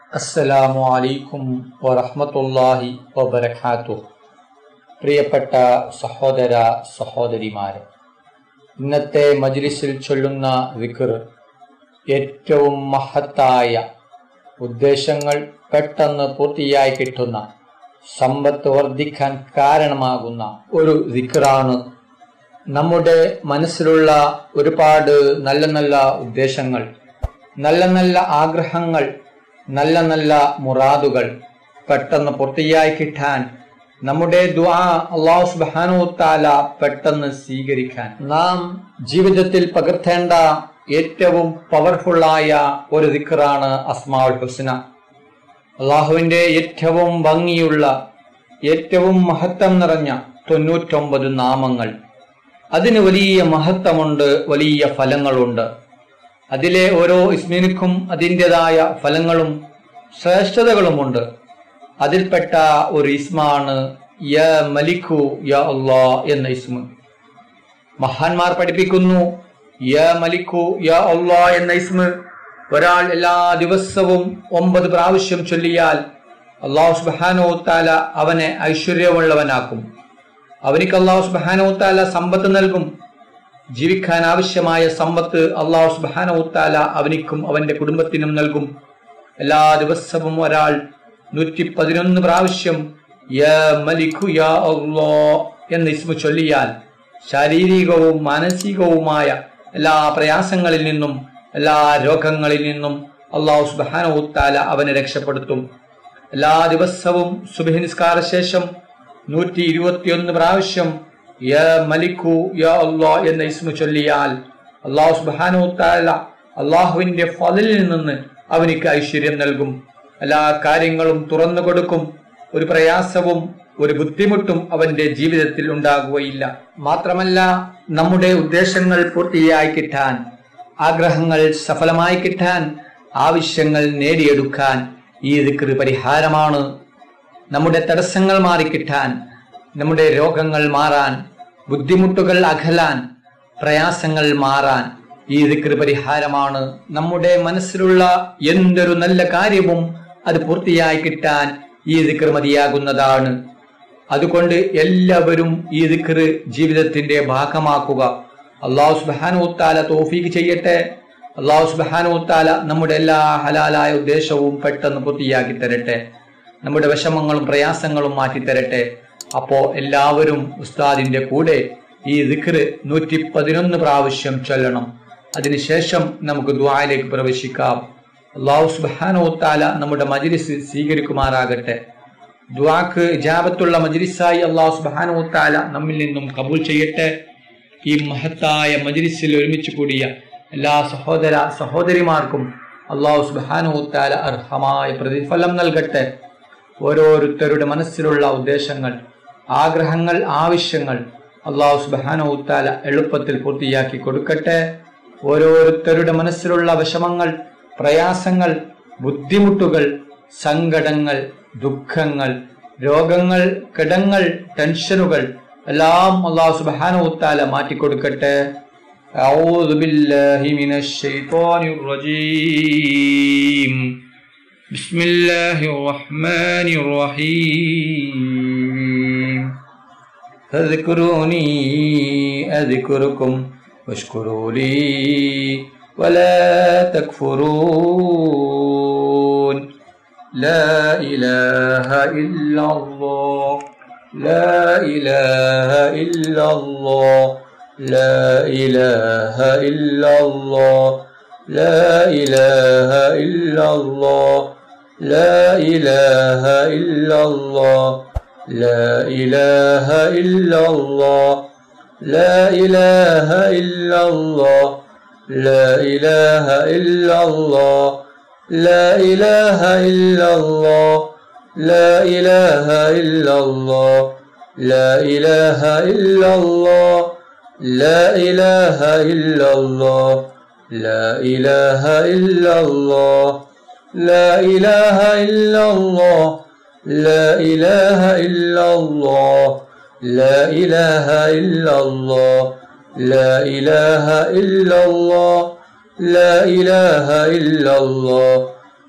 അസ്സലാമു അലൈക്കും വറഹ്മത്തുള്ളാഹി വബറകാതുഹു. പ്രിയപ്പെട്ട സഹോദര സഹോദരിമാരെ, ഇന്നത്തെ മജ്ലിസിൽ ചൊല്ലുന്ന ദിക്ർ ഏറ്റവും മഹത്തായ ഉദ്ദേശങ്ങൾ പെട്ടെന്ന് പൂർത്തിയായി കിട്ടുന്ന, സമ്പത്ത് വർദ്ധിക്കാൻ കാരണമാകുന്ന ഒരു ദിക്റാണ്. നമ്മുടെ മനസ്സിലുള്ള ഒരുപാട് നല്ല നല്ല ഉദ്ദേശങ്ങൾ, നല്ല നല്ല ആഗ്രഹങ്ങൾ, നല്ല നല്ല മുറാദുകൾ പെട്ടെന്ന് പൂർത്തിയായി കിട്ടാൻ, നമ്മുടെ ദുആ അല്ലാഹു സുബ്ഹാനഹു വ തആല പെട്ടെന്ന് സ്വീകരിക്കാൻ നാം ജീവിതത്തിൽ പകർത്തേണ്ട ഏറ്റവും പവർഫുള്ളായ ഒരു ദിക്റാണ് അസ്മാഉൽ ഹുസ്ന. അള്ളാഹുവിന്റെ ഏറ്റവും ഭംഗിയുള്ള, ഏറ്റവും മഹത്വം നിറഞ്ഞ 99 നാമങ്ങൾ. അതിന് വലിയ മഹത്വമുണ്ട്, വലിയ ഫലങ്ങളുണ്ട്. അതിലെ ഓരോ ഇസ്മിനും അതിൻ്റെതായ ഫലങ്ങളും ശ്രേഷ്ഠതകളുമുണ്ട്. അതിൽപ്പെട്ട ഒരു ഇസ്മാണ് യാ മലിക്കു യാ അല്ലാ എന്ന ഇസ്മ. മഹാന്മാർ പഠിപ്പിക്കുന്നു, യാ മലിക്കു യാ അല്ലാ എന്ന ഇസ്മ ഒരാൾ എല്ലാ ദിവസവും 9 പ്രാവശ്യം ചൊല്ലിയാൽ അല്ലാഹു സുബ്ഹാനഹു വ തആല അവനെ ഐശ്വര്യമുള്ളവനാക്കും. അവനിക്ക് അല്ലാഹു സുബ്ഹാനഹു വ തആല സമ്പത്ത് നൽകും. ജീവിക്കാൻ ആവശ്യമായ സമ്പത്ത് അല്ലാഹു സുബ്ഹാനഹു വ തആല അവനിക്കും അവന്റെ കുടുംബത്തിനും നൽകും. എല്ലാ ദിവസവും ഒരാൾ 111 പ്രാവശ്യം യാ മലിക്കു യാ അല്ലാ എന്ന ഇസ്മ ചൊല്ലിയാൽ ശാരീരികവും മാനസികവുമായ എല്ലാ പ്രയാസങ്ങളിൽ നിന്നും, എല്ലാ രോഗങ്ങളിൽ നിന്നും അല്ലാഹു സുബ്ഹാനഹു വ തആല അവനെ രക്ഷപ്പെടുത്തും. എല്ലാ ദിവസവും സുബ്ഹി നിസ്കാര ശേഷം 121 പ്രാവശ്യം യാ മലിക്കു യാ അല്ലാ എന്ന ഇസ്മ ചൊല്ലിയാൽ അല്ലാഹു സുബ്ഹാനഹു വ തആല അല്ലാഹുവിന്റെ ഫളിലിൽ നിന്ന് അവനിക്ക് ഐശ്വര്യം നൽകും. എല്ലാ കാര്യങ്ങളും തുറന്നു കൊടുക്കും. ഒരു പ്രയാസവും ഒരു ബുദ്ധിമുട്ടും അവന്റെ ജീവിതത്തിൽ ഉണ്ടാകുകയില്ല. മാത്രമല്ല, നമ്മുടെ ഉദ്ദേശങ്ങൾ പൂർത്തിയായി കിട്ടാൻ, ആഗ്രഹങ്ങൾ സഫലമായി കിട്ടാൻ, ആവശ്യങ്ങൾ നേടിയെടുക്കാൻ ഈ ദിക്ർ പരിഹാരമാണ്. നമ്മുടെ തടസ്സങ്ങൾ മാറിക്കിട്ടാൻ, നമ്മുടെ രോഗങ്ങൾ മാറാൻ, ബുദ്ധിമുട്ടുകൾ അകലാൻ, പ്രയാസങ്ങൾ മാറാൻ ഈ ദിക്ർ പരിഹാരമാണ്. നമ്മുടെ മനസ്സിലുള്ള എന്തൊരു നല്ല കാര്യവും അത് പൂർത്തിയായി കിട്ടാൻ ഈ ദിക്ർ മതിയാകുന്നതാണ്. അതുകൊണ്ട് എല്ലാവരും ഈ ദിക്ർ ജീവിതത്തിന്റെ ഭാഗമാക്കുക. അല്ലാഹു സുബ്ഹാനഹു വ തആല തൗഫീഖ് ചെയ്യട്ടെ. അല്ലാഹു സുബ്ഹാനഹു വ തആല നമ്മുടെ എല്ലാ ഹലാലായ ഉദ്ദേശവും പെട്ടെന്ന് പൂർത്തിയാക്കി തരട്ടെ. നമ്മുടെ വിഷമങ്ങളും പ്രയാസങ്ങളും മാറ്റിത്തരട്ടെ. അപ്പോ എല്ലാവരും ഉസ്താദിന്റെ കൂടെ ഈ ദിക്ർ 111 പ്രാവശ്യം ചൊല്ലണം. അതിനുശേഷം നമുക്ക് ദുആയിലേക്ക് പ്രവേശിക്കാം. അല്ലാഹു സുബ്ഹാനഹു വ തആല നമ്മുടെ മജ്ലിസ് സ്വീകരിക്കുമാറാകട്ടെ. ദുആക്ക് ഇജാബത്തുള്ള മജ്ലിസായി അല്ലാഹു സുബ്ഹാനഹു വ തആല നമ്മിൽ നിന്നും കബൂൽ ചെയ്യട്ടെ. ഈ മഹത്തായ മജ്ലിസിൽ ഒരുമിച്ച് കൂടിയ എല്ലാ സഹോദര സഹോദരിമാർക്കും അല്ലാഹു സുബ്ഹാനഹു വ തആല അർഹമായ പ്രതിഫലം നൽകട്ടെ. ഓരോരുത്തരുടെ മനസ്സിലുള്ള ഉദ്ദേശങ്ങൾ, ആഗ്രഹങ്ങൾ, ആവശ്യങ്ങൾ അല്ലാഹു സുബ്ഹാനഹു വ തആല എളുപ്പത്തിൽ പൂർത്തിയാക്കി കൊടുക്കട്ടെ. ഓരോരുത്തരുടെ മനസ്സിലുള്ള വിഷമങ്ങൾ, പ്രയാസങ്ങൾ, ബുദ്ധിമുട്ടുകൾ, സങ്കടങ്ങൾ, ദുഃഖങ്ങൾ, രോഗങ്ങൾ, കടങ്ങൾ, ടെൻഷനുകൾ എല്ലാം അല്ലാഹു സുബ്ഹാനഹു വ തആല മാറ്റിക്കൊടുക്കട്ടെ. അഊദു ബില്ലാഹി മിനശ് ശൈത്വാനിർ റജീം. ബിസ്മില്ലാഹിർ റഹ്മാനിർ റഹീം. ഫദ്കുറൂനി അദ്കുറുകും വഷ്കുറൂ ലീ വലാ തക്ഫുറൂൻ. ലാ ഇലാഹ ഇല്ലല്ലാഹ്, ലാ ഇലാഹ ഇല്ലല്ലാഹ്, ലാ ഇലാഹ ഇല്ലല്ലാഹ്, ലാ ഇലാഹ ഇല്ലല്ലാഹ്, ലാ ഇലാഹ ഇല്ലല്ലാഹ്, ലാ ഇലാഹ ഇല്ലല്ലാഹ്, ലാ ഇലാഹ ഇല്ലല്ലാഹ്, ലാ ഇലാഹ ഇല്ലല്ലാഹ്, ലാ ഇലാഹ ഇല്ലല്ലാഹ്, ലാ ഇലാഹ ഇല്ലല്ലാഹ്, ലാ ഇലാഹ ഇല്ലല്ലാഹ്, ലാ ഇലാഹ ഇല്ലല്ലാഹ്, ലാ ഇലാഹ ഇല്ലല്ലാഹ്, ലാ ഇലാഹ ഇല്ലല്ലാഹ്, ലാ ഇലാഹ ഇല്ലല്ലാഹ്, ലാ ഇലാഹ ഇല്ലല്ലാഹ്, ലാ ഇലാഹ ഇല്ലല്ലാഹ്, لا إله إلا الله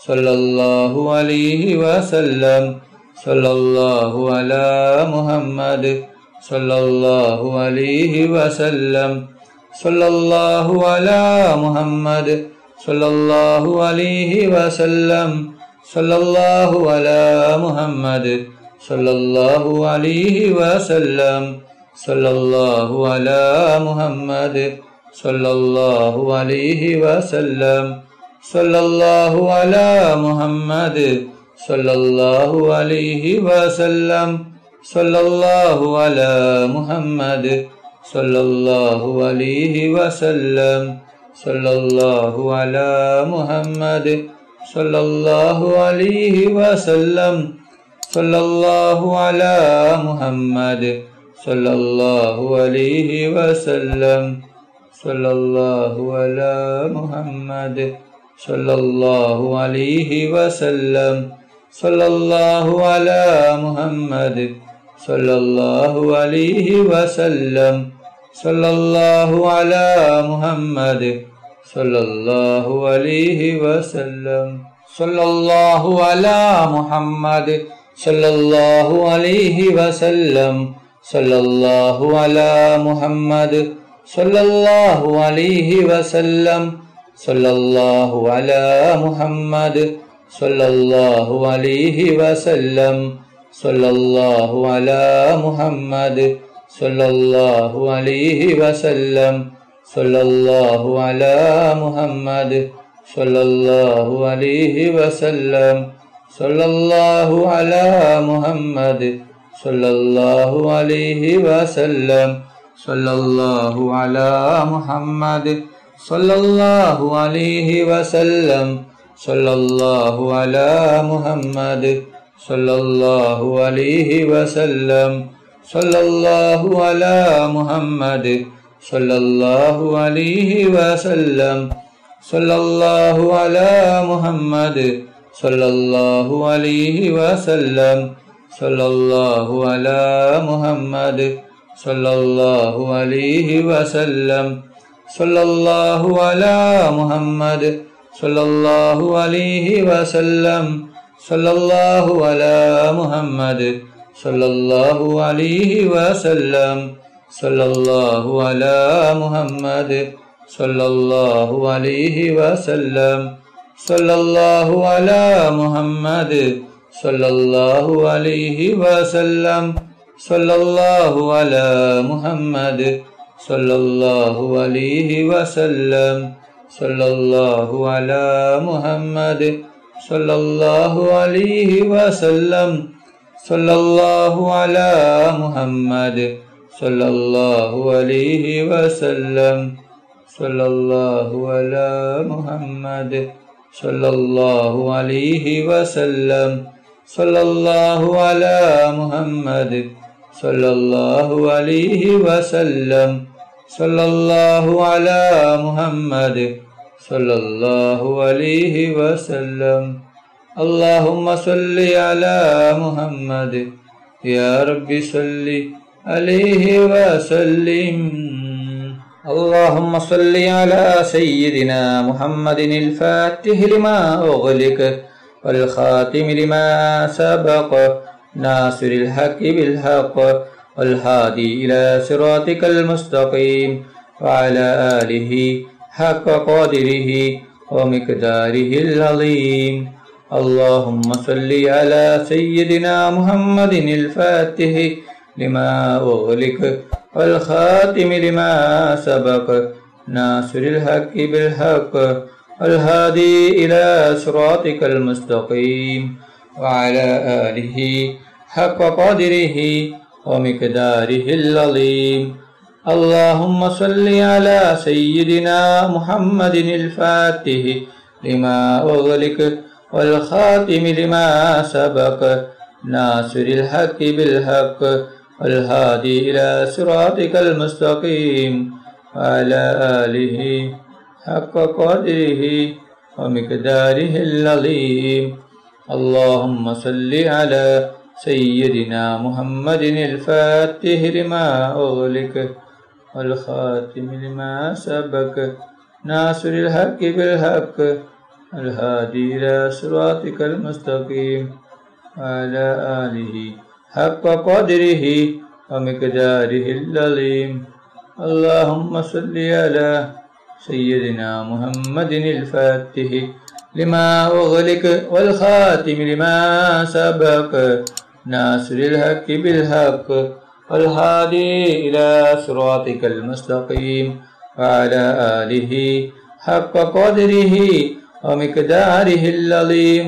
സല്ലല്ലാഹു അലൈഹി വസല്ലം. സല്ലല്ലാഹു അലാ മുഹമ്മദ് സല്ലല്ലാഹു അലൈഹി വസല്ലം. സല്ലല്ലാഹു അലാ മുഹമ്മദ് സല്ലല്ലാഹു അലൈഹി വസല്ലം. സല്ലല്ലാഹു അലാ മുഹമ്മദ് സല്ലല്ലാഹു അലൈഹി വസല്ലം. സല്ലല്ലാഹു അലാ മുഹമ്മദ് സല്ലല്ലാഹു അലൈഹി വസല്ലം. സല്ലല്ലാഹു അലാ മുഹമ്മദ് സല്ലല്ലാഹു അലൈഹി വസല്ലം. സല്ലല്ലാഹു അലാ മുഹമ്മദ് സല്ലല്ലാഹു അലൈഹി വസല്ലം. സല്ലല്ലാഹു അലാ മുഹമ്മദ് സല്ലല്ലാഹു അലൈഹി വസല്ലം. സല്ലല്ലാഹു അലാ മുഹമ്മദ് സല്ലല്ലാഹു അലൈഹി വസല്ലം. സല്ലല്ലാഹു അലാ മുഹമ്മദ് സല്ലല്ലാഹു അലൈഹി വസല്ലം. സല്ലല്ലാഹു അലാ മുഹമ്മദ് സല്ലല്ലാഹു അലൈഹി വസല്ലം. സല്ലല്ലാഹു അലാ മുഹമ്മദ് സല്ലല്ലാഹു അലൈഹി വസല്ലം. സല്ലല്ലാഹു അലാ മുഹമ്മദ് സല്ലല്ലാഹു അലൈഹി വസല്ലം. സല്ലല്ലാഹു അലാ മുഹമ്മദ് സല്ലല്ലാഹു അലൈഹി വസല്ലം. സല്ലല്ലാഹു അലാ മുഹമ്മദ് സല്ലല്ലാഹു അലൈഹി വസല്ലം. സല്ലല്ലാഹു അലാ മുഹമ്മദ് സല്ലല്ലാഹു അലൈഹി വസല്ലം. സല്ലല്ലാഹു അലാ മുഹമ്മദ് സല്ലല്ലാഹു അലൈഹി വസല്ലം. സല്ലല്ലാഹു അലാ മുഹമ്മദ് സല്ലല്ലാഹു അലൈഹി വസല്ലം. സല്ലല്ലാഹു അലാ മുഹമ്മദ് സല്ലല്ലാഹു അലൈഹി വസല്ലം. സല്ലല്ലാഹു അലാ മുഹമ്മദ് സല്ലല്ലാഹു അലൈഹി വസല്ലം. സല്ലല്ലാഹു അലാ മുഹമ്മദ് സല്ലല്ലാഹു അലൈഹി വസല്ലം. സല്ലല്ലാഹു അലാ മുഹമ്മദ് സല്ലല്ലാഹു അലൈഹി വസല്ലം. സല്ലല്ലാഹു അലാ മുഹമ്മദ് സല്ലല്ലാഹു അലൈഹി വസല്ലം. സല്ലല്ലാഹു അലാ മുഹമ്മദ് സല്ലല്ലാഹു അലൈഹി വസല്ലം. സല്ലല്ലാഹു അലാ മുഹമ്മദ് സല്ലല്ലാഹു അലൈഹി വസല്ലം. സല്ലല്ലാഹു അലാ മുഹമ്മദ് സല്ലല്ലാഹു അലൈഹി വസല്ലം. സല്ലല്ലാഹു അലാ മുഹമ്മദ് സല്ലല്ലാഹു അലൈഹി വസല്ലം. സല്ലല്ലാഹു അലാ മുഹമ്മദ് സല്ലല്ലാഹു അലൈഹി വസല്ലം. സല്ലല്ലാഹു അലാ മുഹമ്മദ് സല്ലല്ലാഹു അലൈഹി വസല്ലം. സല്ലല്ലാഹു അലാ മുഹമ്മദ് സല്ലല്ലാഹു അലൈഹി വസല്ലം. സല്ലല്ലാഹു അലാ മുഹമ്മദ് സല്ലല്ലാഹു അലൈഹി വസല്ലം. സല്ലല്ലാഹു അലാ മുഹമ്മദ് സല്ലല്ലാഹു അലൈഹി വസല്ലം. സല്ലല്ലാഹു അലാ മുഹമ്മദ് സല്ലല്ലാഹു അലൈഹി വസല്ലം. اللهم صل على محمد يا رب صل عليه وسلم. اللهم صل على سيدنا محمد الفاتح لما أغلق والخاتم لما سبق ناصر الحق بالحق والهادي إلى صراطك المستقيم وعلى آله حق قدره ومقداره العظيم. اللهم صل على سيدنا محمد الفاتح لما أغلق والخاتم لما سبق ناصر الحق بالحق والهادي إلى صراطك المستقيم وعلى آله حق قدره ومقداره العظيم. اللهم صل على سيدنا محمد الفاتح لما أغلق والخاتم لما سبق ناصر الحق بالحق والهادي إلى صراطك المستقيم وعلى آله حق قدره ومقداره العظيم. اللهم صل على سيدنا محمد الفاتح لما أغلق والخاتم لما سبق ناصر الحق بالحق الهادي إلى صراطك المستقيم وعلى آله حق قدره ومقداره العظيم. اللهم صل على سيدنا محمد الفاتح لما أغلق والخاتم لما سبق ناصر الحق بالحق والهادي إلى صراطك المستقيم وعلى آله حق قدره ومقداره العظيم.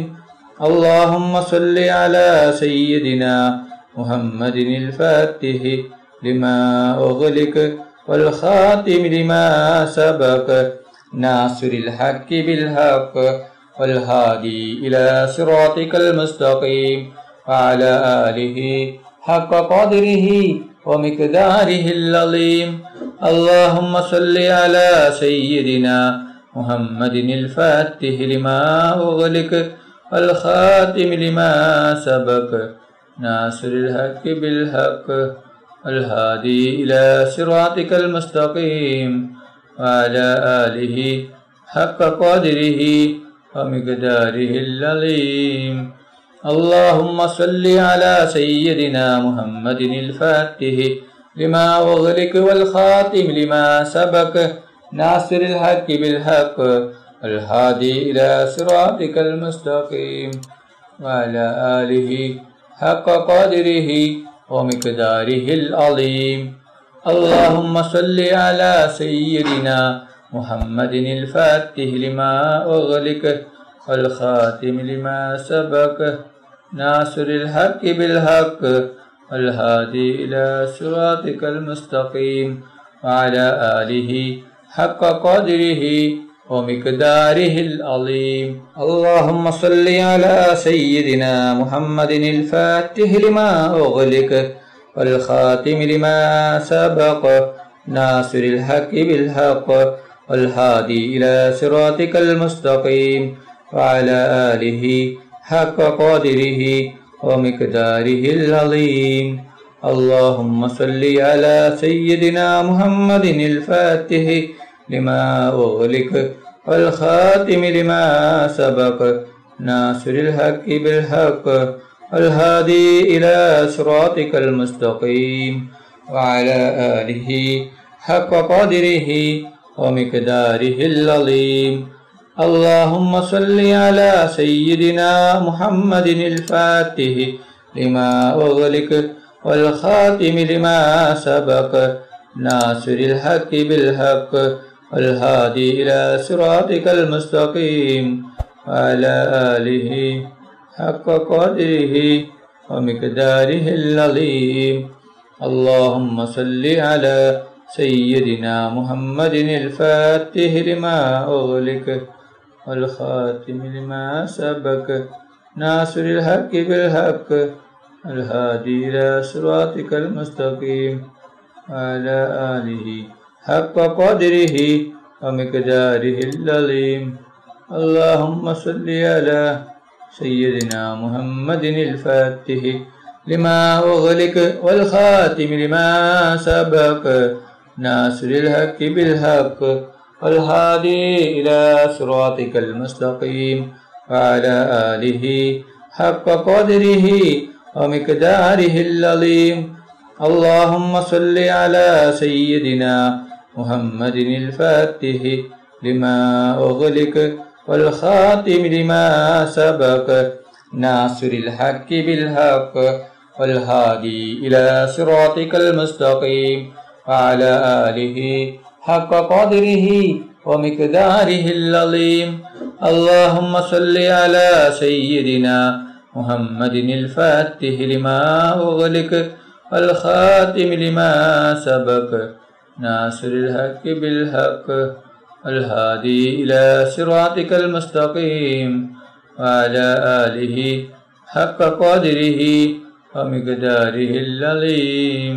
اللهم صل على سيدنا محمد الفاتح لما أغلق والخاتم لما سبق ناصر الحق بالحق والهادي إلى صراطك المستقيم وعلى آله حق قدره ومقداره العظيم. اللهم صل على سيدنا محمد الفاتح لما أغلق والخاتم لما سبق ناصر الحق بالحق والهادي إلى صراطك المستقيم وعلى آله حق قدره ومقداره العظيم. اللهم صل على سيدنا محمد الفاتح لما أغلق والخاتم لما سبق ناصر الحق بالحق والهادي إلى صراطك المستقيم وعلى آله حق قدره ومقداره العظيم. اللهم صل على سيدنا محمد الفاتح لما أغلق والخاتم لما سبق ناصر الحق بالحق والهادي إلى صراطك المستقيم وعلى آله حق قدره ومقداره العظيم. اللهم صل على سيدنا محمد الفاتح لما أغلق والخاتم لما سبق ناصر الحق بالحق والهادي إلى صراطك المستقيم وعلى آله حق قدره ومقداره العظيم. اللهم صل على سيدنا محمد الفاتح لما أغلق والخاتم لما سبق ناصر الحق بالحق والهادي إلى صراطك المستقيم وعلى آله حق قدره ومقداره العظيم. اللهم صل على سيدنا محمد الفاتح لما أغلق والخاتم لما سبق ناصر الحق بالحق والهادي إلى صراطك المستقيم وعلى آله حق قدره ومقداره العظيم. اللهم صل على سيدنا محمد الفاتح لما أغلق والخاتم لما سبق ناصر الحق بالحق الهادي إلى صراطك المستقيم وعلى آله حق قدره ومقداره العظيم. اللهم صل على سيدنا محمد الفاتح لما أغلق والخاتم لما سبق ناصر الحق بالحق والهادي إلى صراطك المستقيم وعلى آله حق قدره ومقداره العظيم. اللهم صل على سيدنا محمد الفاتح لما أغلق والخاتم لما سبق ناصر الحق بالحق والهادي إلى صراطك المستقيم وعلى آله حق قدره ومقداره العظيم. اللهم صل على سيدنا محمد الفاتح لما أغلق والخاتم لما سبق ناصر الحق بالحق والهادي إلى صراطك المستقيم وعلى آله حق قدره ومقداره العظيم.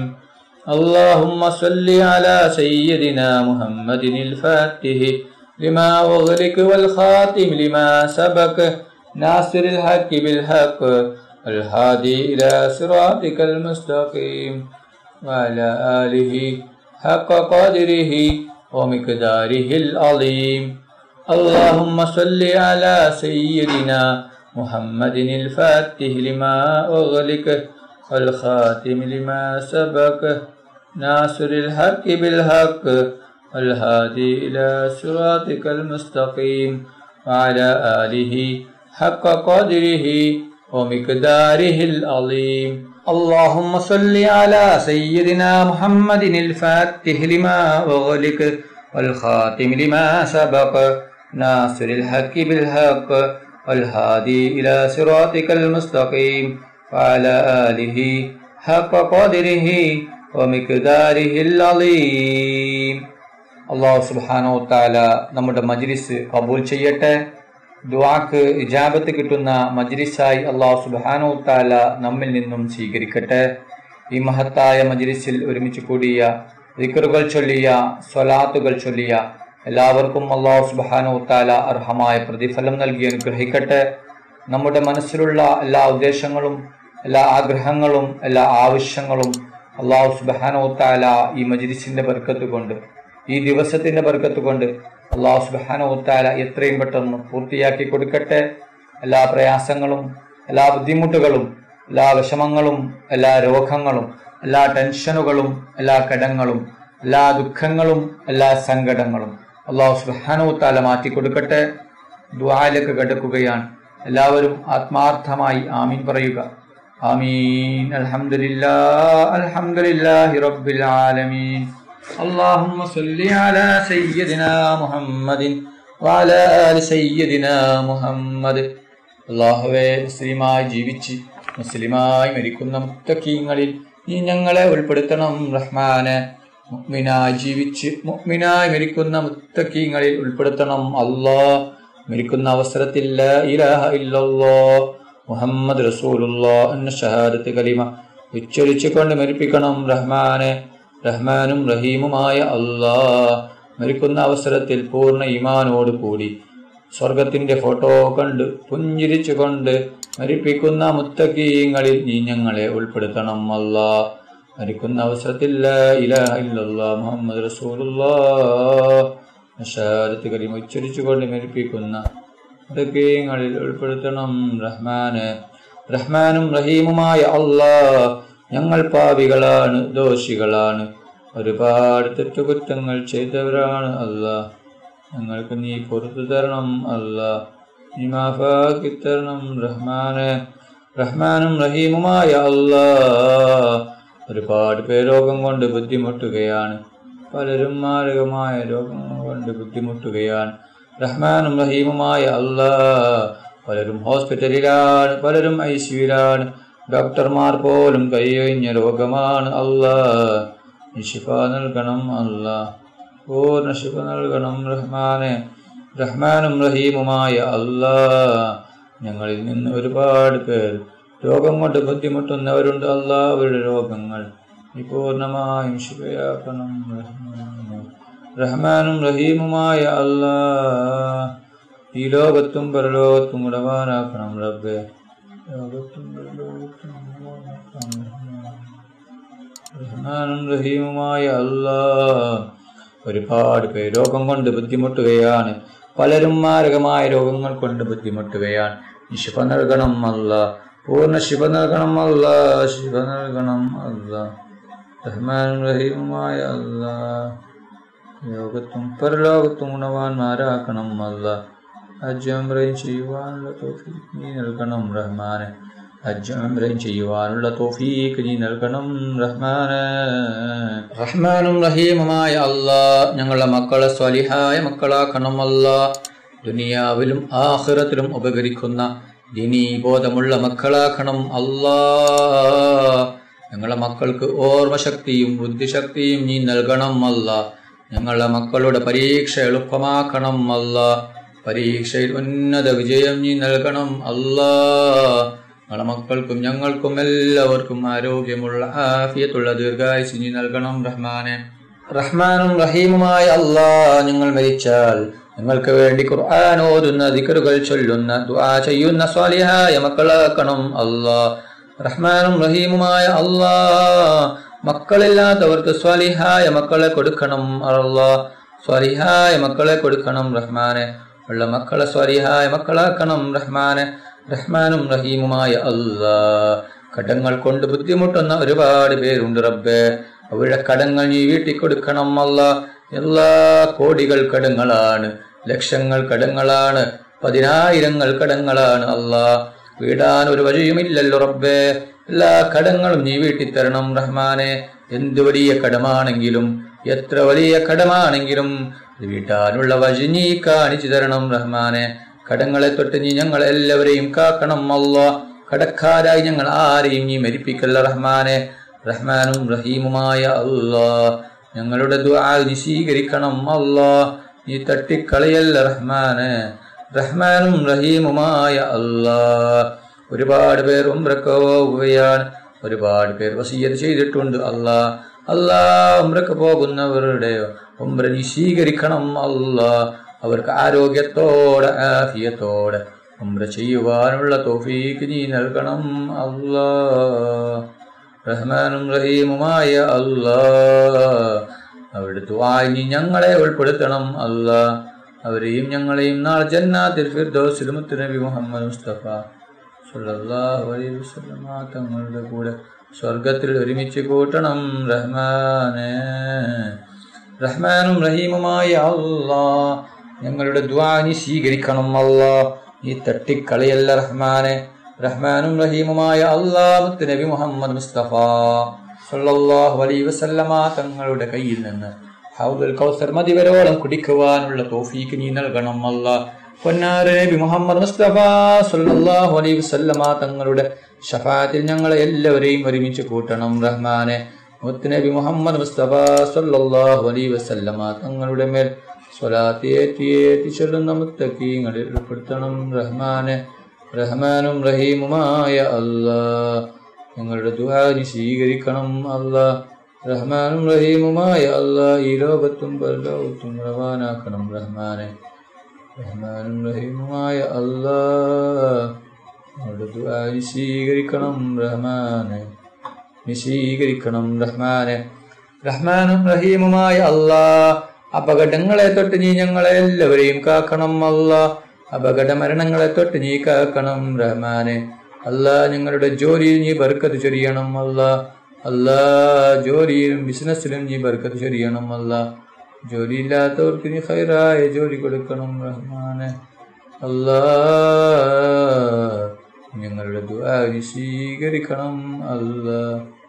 اللهم صل على سيدنا محمد الفاتح لما أغلق والخاتم لما سبق ناصر الحق بالحق والهادي إلى صراطك المستقيم وعلى آله حق قدره ومقداره العظيم. اللهم صل على سيدنا محمد الفاتح لما أغلق والخاتم لما سبق ناصر الحق بالحق والهادي إلى صراطك المستقيم وعلى آله حق قدره ومقداره العظيم. اللهم صل على سيدنا محمد الفاتح لما أغلق والخاتم لما سبق ناصر الحق بالحق والهادي إلى صراطك المستقيم وعلى آله حق قدره ومقداره العظيم. അല്ലാഹു സുബ്ഹാനഹു വതആല നമ്മുടെ മജ്ലിസ് കബൂൽ ചെയ്യട്ടെ. ദുആക്ക് ഇജാബത്ത് കിട്ടുന്ന മജ്ലിസായി അല്ലാഹു സുബ്ഹാനഹു വതആല നമ്മിൽ നിന്നും സ്വീകരിക്കട്ടെ. ഈ മഹത്തായ മജ്ലിസിൽ ഒരുമിച്ച് കൂടിയ ദിക്റുകൾ ചൊല്ലിയ സ്വലാത്തുകൾ ചൊല്ലിയ എല്ലാവർക്കും അല്ലാഹു സുബ്ഹാനഹു വതആല അർഹമായ പ്രതിഫലം നൽകി അനുഗ്രഹിക്കട്ടെ. നമ്മുടെ മനസ്സിലുള്ള എല്ലാ ഉദ്ദേശങ്ങളും എല്ലാ ആഗ്രഹങ്ങളും എല്ലാ ആവശ്യങ്ങളും അല്ലാഹു സുബ്ഹാനഹു വതആല ഈ മജ്ലിസിന്റെ ബർക്കത്ത് കൊണ്ട് ഈ ദിവസത്തിന്റെ ബർക്കത്ത് കൊണ്ട് അല്ലാഹു സുബ്ഹാനഹു വതആല എത്രയും പെട്ടെന്ന് പൂർത്തിയാക്കി കൊടുക്കട്ടെ. എല്ലാ പ്രയാസങ്ങളും എല്ലാ ബുദ്ധിമുട്ടുകളും എല്ലാ വിഷമങ്ങളും എല്ലാ രോഗങ്ങളും എല്ലാ ടെൻഷനുകളും എല്ലാ കടങ്ങളും എല്ലാ ദുഃഖങ്ങളും എല്ലാ സങ്കടങ്ങളും അല്ലാഹു സുബ്ഹാനഹു വതആല മാറ്റി കൊടുക്കട്ടെ. ദുആയിലേക്ക് കടക്കുകയാണ്. എല്ലാവരും ആത്മാർത്ഥമായി ആമീൻ പറയുക. ആമീൻ. അൽഹംദുലില്ലാഹി റബ്ബിൽ ആലമീൻ. اللهم صل على سيدنا محمد وعلى آل سيدنا محمد. അല്ലാഹുവേ, മുസ്ലിമായി ജീവിച്ച് മുസ്ലിമായി മരിക്കുന്ന മുത്തഖീങ്ങളിൽ നീ ഞങ്ങളെ ഉൾപ്പെടുത്തണം റഹ്മാനെ. മുഅ്മിനായി ജീവിച്ച് മുഅ്മിനായി മരിക്കുന്ന മുത്തഖീങ്ങളിൽ ഉൾപ്പെടുത്തണം അല്ലാഹ്. മരിക്കുന്ന അവസരത്തിൽ ലാ ഇലാഹ ഇല്ലല്ലാഹ് മുഹമ്മദ് റസൂലുള്ളാഹ് എന്ന ഷഹാദത്ത് കലിമ ഉച്ചരിച്ചുകൊണ്ട് മരിപ്പിക്കണം റഹ്മാനെ. റഹ്മാനും റഹീമുമായ അല്ലാഹ്, മരിക്കുന്ന അവസരത്തിൽ പൂർണ്ണ ഈമാനോട് കൂടി സ്വർഗത്തിന്റെ ഫോട്ടോ കണ്ട് പുഞ്ചിരിച്ചുകൊണ്ട് മരിപ്പിക്കുന്ന മുത്തഖീങ്ങളിൽ നീ ഞങ്ങളെ ഉൾപ്പെടുത്തണം അല്ലാഹ്. മരിക്കുന്ന അവസരത്തിൽ ലാ ഇലാഹ ഇല്ലല്ലാഹ് മുഹമ്മദ് റസൂലുള്ളാഹ് ഷഹാദത്ത് കലിമ ഉച്ചരിച്ചുകൊണ്ട് മരിപ്പിക്കുന്ന മുത്തഖീങ്ങളിൽ ഉൾപ്പെടുത്തണം റഹ്മാനെ. റഹ്മാനും റഹീമുമായ അല്ലാഹ്, ഞങ്ങൾ പാപികളാണ്, ദോഷികളാണ്, ഒരുപാട് തെറ്റുകുറ്റങ്ങൾ ചെയ്തവരാണ് അല്ലാഹ്. ഞങ്ങൾക്ക് നീ പുറത്തു തരണം അല്ലാഹ്, നീ മാഫാക്കി തരണം റഹ്മാനെ. റഹ്മാനും റഹീമുമായ അല്ലാഹ്, ഒരുപാട് പേർ രോഗം കൊണ്ട് ബുദ്ധിമുട്ടുകയാണ്. പലരും മാരകമായ രോഗങ്ങൾ കൊണ്ട് ബുദ്ധിമുട്ടുകയാണ്. റഹ്മാനും റഹീമുമായ അല്ലാഹ്, പലരും ഹോസ്പിറ്റലിലാണ്, പലരും ഐസിയുലാണ്. ഡോക്ടർമാർ പോലും കൈയൊഴിഞ്ഞ രോഗമാണ് അല്ലാഹ്. നീ ശിഫ നൽകണം അല്ലാഹ്, പൂർണ്ണ ശിഫ നൽകണം റഹ്മാനെ. റഹ്മാനും റഹീമുമായ അല്ലാഹ്, ഞങ്ങളിൽ നിന്ന് ഒരുപാട് പേർ രോഗം കൊണ്ട് ബുദ്ധിമുട്ടുന്നവരുണ്ട് അല്ലാഹ്. അവരുടെ രോഗങ്ങൾ നീ പൂർണ്ണമായും ശിഫയാക്കണം റഹ്മാനെ. റഹ്മാനും റഹീമുമായ അല്ലാഹ്, ഈ ലോകത്തും പരലോകത്തും ഉടവാനാക്കണം റബ്ബേ. റഹ്മാനും റഹീമുമായ അല്ലാഹ്, ഒരുപാട് പേർ രോഗം കൊണ്ട് ബുദ്ധിമുട്ടുകയാണ്. പലരും മാരകമായ രോഗങ്ങൾ കൊണ്ട് ബുദ്ധിമുട്ടുകയാണ്. ശിഫ നൽകണം അല്ലാഹ്, പൂർണ്ണ ശിഫ നൽകണം അല്ലാഹ്, ശിഫ നൽകണം അല്ലാഹ്. റഹ്മാനും റഹീമുമായ അല്ലാഹ്, ലോകത്തും പരലോകത്തും ഗുണവാന്മാരാക്കണം അല്ലാഹ്. ഹജ്ജ് ഉംറയും ചെയ്യുവാനുള്ള തൗഫീഖ് നീ നൽകണം റഹ്മാനെ. ഹജ്ജ് ഉംറയും ചെയ്യുവാനുള്ള തൗഫീഖ് നീ നൽകണം റഹ്മാനെ. റഹ്മാനും റഹീമുമായ അല്ലാഹ്, ഞങ്ങളുടെ മക്കളെ സ്വാലിഹായ മക്കളാക്കണം അല്ലാഹ്. ദുനിയാവിലും ആഖിറത്തിലും ഉപകരിക്കുന്ന ദീനീ ബോധമുള്ള മക്കളാക്കണം അല്ലാഹ്. ഞങ്ങളുടെ മക്കൾക്ക് ഓർമ്മശക്തിയും ബുദ്ധിശക്തിയും നീ നൽകണം അല്ലാഹ്. ഞങ്ങളുടെ മക്കളുടെ പരീക്ഷ എളുപ്പമാക്കണം അല്ലാഹ്. പരീക്ഷയിൽ ഉന്നത വിജയം നീ നൽകണം അല്ലാഹ്. ഞങ്ങളുടെ മക്കൾക്കും ഞങ്ങൾക്കും എല്ലാവർക്കും ആരോഗ്യമുള്ള ആഫിയത്തുള്ള ദീർഘായുസ് നീ നൽകണം റഹ്മാനെ. റഹ്മാനും റഹീമുമായ അല്ലാഹ്, ഞങ്ങൾ മരിച്ചാൽ ഞങ്ങൾക്ക് വേണ്ടി ഖുർആൻ ഓതുന്ന, ദിക്റുകൾ ചൊല്ലുന്ന, ദുആ ചെയ്യുന്ന സ്വാലിഹായ മക്കളാക്കണം അല്ലാഹ്. റഹ്മാനും റഹീമുമായ അല്ലാഹ്, മക്കളില്ലാത്തവർക്ക് സ്വാലിഹായ മക്കളെ കൊടുക്കണം അല്ലാഹ്. സ്വാലിഹായ മക്കളെ കൊടുക്കണം റഹ്മാനെ. ഉള്ള മക്കളെ സ്വാലിഹായ മക്കളാക്കണം റഹ്മാനെ. റഹ്മാനും റഹീമുമായ അല്ലാ, കടങ്ങൾ കൊണ്ട് ബുദ്ധിമുട്ടുന്ന ഒരുപാട് പേരുണ്ട് റബ്ബേ. അവരുടെ കടങ്ങൾ നീ വീട്ടിക്കൊടുക്കണം അല്ലാ. എല്ലാ കോടികൾ കടങ്ങളാണ്, ലക്ഷങ്ങൾ കടങ്ങളാണ്, 10,000 കടങ്ങളാണ് അല്ലാ. വീടാൻ ഒരു വഴിയുമില്ലല്ലോ റബ്ബേ. എല്ലാ കടങ്ങളും നീ വീട്ടിത്തരണം റഹ്മാനെ. എന്ത് വലിയ കടമാണെങ്കിലും എത്ര വലിയ കടമാണെങ്കിലും വീട്ടാനുള്ള വഴി നീ കാണിച്ചു തരണം റഹ്മാനെ. കടങ്ങളെ തൊട്ട് നീ ഞങ്ങളെല്ലാവരെയും കാക്കണം അല്ലാ. കടക്കാരായി ഞങ്ങൾ ആരെയും നീ മരിപ്പിക്കല്ല റഹ്മാനെ. റഹ്മാനും റഹീമുമായ അല്ലാ, ഞങ്ങളുടെ ദുആ നീ സ്വീകരിക്കണം അല്ലാ. നീ തട്ടിക്കളയല്ല റഹ്മാനെ. റഹ്മാനും റഹീമുമായ അല്ലാ, ഒരുപാട് പേർ ഉംറക്ക് പോവുകയാണ്, ഒരുപാട് പേർ വസിയ്യത്ത് ചെയ്തിട്ടുണ്ട് അല്ലാ. അല്ലാ, ഉംറക്ക് പോകുന്നവരുടെ ഉംറ നീ സ്വീകരിക്കണം അല്ലാ. അവർക്ക് ആരോഗ്യത്തോടെ ആഫിയത്തോടെ ഉംറ ചെയ്യുവാനുള്ള തൗഫീഖ് നീ നൽകണം അല്ലാ. റഹ്മാനും റഹീമുമായ അല്ലാ, അവരുടെ ദുആയിൽ നീ ഞങ്ങളെ ഉൾപ്പെടുത്തണം അല്ലാ. അവരെയും ഞങ്ങളെയും നാളെ ജന്നാത്തുൽ ഫിർദൗസിൽ മുത്തുനബി മുഹമ്മദ് മുസ്തഫ സ്വല്ലല്ലാഹു അലൈഹി വസല്ലം തങ്ങളുടെ കൂടെ സ്വർഗത്തിൽ ഒരുമിച്ച് കൂട്ടണം റഹ്മാനെ. റഹ്മാനും റഹീമുമായ അല്ലാ, ഞങ്ങളുടെ ദുആ നീ സ്വീകരിക്കണം അല്ലാ. നീ തട്ടിക്കളയല്ല റഹ്മാനെ. റഹ്മാനും റഹീമുമായ അല്ലാ, മുത്തുനബി മുഹമ്മദ് മുസ്തഫ സ്വല്ലല്ലാഹു അലൈഹി വസല്ലം തങ്ങളുടെ കയ്യിൽ നിന്ന് ഹൗദുൽ കൗസർ മദിവരോളം കുടിക്കുവാനുള്ള തൗഫീഖ് നീ നൽകണം അല്ലാ. പൊന്നാര നബി മുഹമ്മദ് മുസ്തഫ സ്വല്ലല്ലാഹു അലൈഹി വസല്ലം തങ്ങളുടെ ശഫാഅത്തിൽ ഞങ്ങളെ എല്ലാവരെയും ഒരുമിച്ച് കൂട്ടണം റഹ്മാനെ. മുത്തുനബി മുഹമ്മദ് മുസ്തഫ സ്വല്ലല്ലാഹു അലൈഹി വസല്ലം തങ്ങളുടെ മേൽ സ്വലാത്ത് ഏറ്റി ചൊല്ലുന്ന മുത്തഖീങ്ങളിൽ ഉൾപ്പെടുത്തണം റഹ്മാനെ. റഹ്മാനും റഹീമുമായ അല്ലാ, ഞങ്ങളുടെ ദുആ നീ സ്വീകരിക്കണം അല്ലാ. റഹ്മാനും റഹീമുമായ അല്ലാ, ഈ ലോകത്തും പരലോകത്തും റവാനാക്കണം റഹ്മാനെ. റഹ്മാനും റഹീമുമായ അല്ലാ, ഞങ്ങളുടെ ദുആ നീ സ്വീകരിക്കണം റഹ്മാനെ. നീ സ്വീകരിക്കണം റഹ്മാനെ. റഹ്മാനും റഹീമുമായ അല്ലാ, അപകടങ്ങളെ തൊട്ട് നീ ഞങ്ങളെ എല്ലാവരെയും കാക്കണം അല്ലാ. അപകട മരണങ്ങളെ തൊട്ട് നീ കാക്കണം റഹ്മാനെ. അല്ലാ, ഞങ്ങളുടെ ജോലിയിൽ നീ ബർക്കത്ത് ചൊരിയണം അല്ലാ. അല്ലാ, ജോലിയിലും ബിസിനസ്സിലും നീ ബർക്കത്ത് ചൊരിയണം അല്ലാ. ജോലി ഇല്ലാത്തവർക്ക് നീ ഖൈറായ ജോലി കൊടുക്കണം റഹ്മാനെ. അല്ലാ, ഞങ്ങളുടെ ദുആ നീ സ്വീകരിക്കണം അല്ലാ.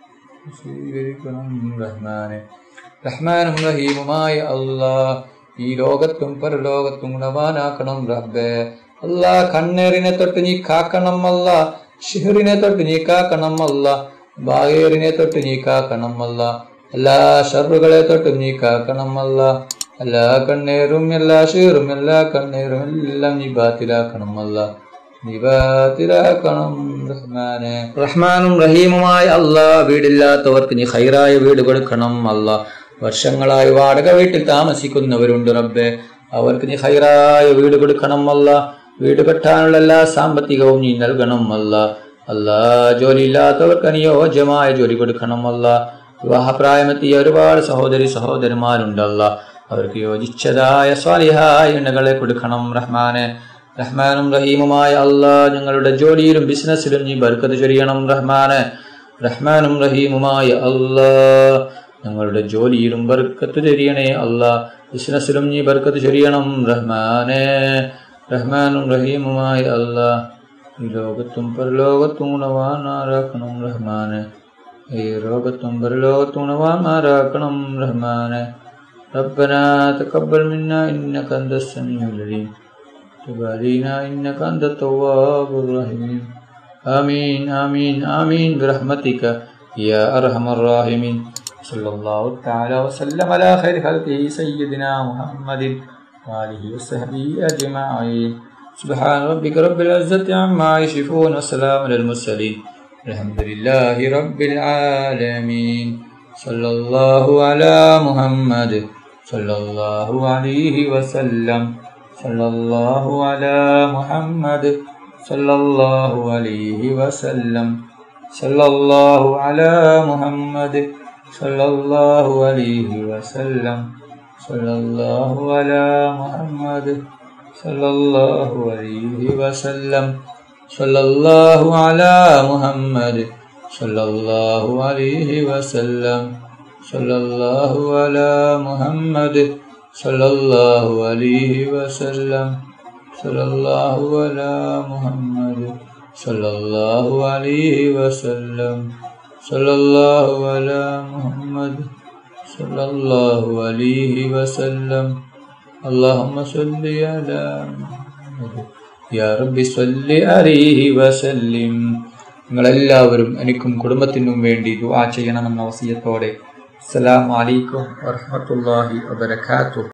സ്വീകരിക്കണം റഹ്മാനെ. റഹ്മാനും റഹീമുമായ അല്ലാ, ഈ ലോകത്തും പരലോകത്തും ഗുണവാനാക്കണം റബ്ബേ. അല്ലാ, കണ്ണേറിനെ തൊട്ട് നീ കാക്കണം അല്ലാ. ഷിഹറിനെ തൊട്ട് നീ കാക്കണം അല്ലാ. ബാഹേറിനെ തൊട്ട് നീ കാക്കണം അല്ലാ. എല്ലാ ഷറുകളെ തൊട്ടും നീ കാക്കണം അല്ലാ. എല്ലാ കണ്ണേറും എല്ലാ ഷിഹറും എല്ലാ കണ്ണേറും എല്ലാം നീ ബാത്തിലാക്കണം അല്ലാ. നീ ബാത്തിലാക്കണം റഹ്മാനെ. റഹ്മാനും റഹീമുമായ അല്ലാ, വീടില്ലാത്തവർക്ക് നീ ഖൈറായ വീട് കൊടുക്കണം അല്ലാ. വർഷങ്ങളായി വാടക വീട്ടിൽ താമസിക്കുന്നവരുണ്ട് റബ്ബേ, അവർക്ക് നീ ഖൈറായ വീട് കൊടുക്കണം അല്ലാ. വീട് കെട്ടാനുള്ള എല്ലാ സാമ്പത്തികവും നീ നൽകണം അല്ലാ. അല്ലാ, ജോലി ഇല്ലാത്തവർക്ക് അനുയോജ്യമായ ജോലി കൊടുക്കണം അല്ലാ. വിവാഹപ്രായമെത്തിയ ഒരുപാട് സഹോദരി സഹോദരന്മാരുണ്ടല്ല, അവർക്ക് യോജിച്ചതായ സ്വാലിഹായ ഇണകളെ കൊടുക്കണം റഹ്മാനെ. റഹ്മാനും റഹീമുമായ അല്ലാ, ഞങ്ങളുടെ ജോലിയിലും ബിസിനസ്സിലും നീ ബർക്കത്ത് ചൊരിയണം റഹ്മാനെ. റഹ്മാനും റഹീമുമായ അല്ലാ, ഞങ്ങളുടെ ജോലിയിലും ബർക്കത്ത് ചൊരിയണേ അല്ലാ. ബിസിനസ്സിലും നീ ബർക്കത്ത് ചൊരിയണം റഹ്മാനെ. റഹ്മാനും റഹീമുമായ അല്ലാ, ഈ ലോകത്തും പരലോകത്തും ഗുണവാനാരാക്കണം റഹ്മാനെ. ഈ ലോകത്തും പരലോകത്തും ഗുണവാന്മാരാക്കണം റഹ്മാനെ. ربنا تقبل منا إنك أنت السميع العليم تب علينا إنك أنت التواب الرحيم آمين آمين آمين برحمتك يا أرحم الراحمين صلى الله تعالى وسلم على خير خلقه سيدنا محمد وآله وصحبه أجمعين سبحان ربك رب العزة عما يصفون وسلام على المرسلين الحمد لله رب العالمين صلى الله على محمد صلى الله عليه وسلم صلى الله على محمد صلى الله عليه وسلم صلى الله على محمد صلى الله عليه وسلم صلى الله على محمد സല്ലല്ലാഹു അലൈഹി വസല്ലം. സല്ലല്ലാഹു അലാ മുഹമ്മദ് സല്ലല്ലാഹു അലൈഹി വസല്ലം. സല്ലല്ലാഹു അലാ മുഹമ്മദ് സല്ലല്ലാഹു അലൈഹി വസല്ലം. സല്ലല്ലാഹു അലാ മുഹമ്മദ് സല്ലല്ലാഹു അലൈഹി വസല്ലം. സല്ലല്ലാഹു അലാ മുഹമ്മദ് സല്ലല്ലാഹു അലൈഹി വസല്ലം. അല്ലാഹുമ്മ സ്വല്ലി അലാ മുഹമ്മദ് യാ റബ്ബി സ്വല്ലി അലൈഹി വസല്ലിം. നിങ്ങളെല്ലാവരും എനിക്കും കുടുംബത്തിനും വേണ്ടി ദുആ ചെയ്യണമെന്ന വസിയത്തോടെ അസ്സലാമു അലൈക്കും വറഹ്മത്തുള്ളാഹി വബറകാതുഹു.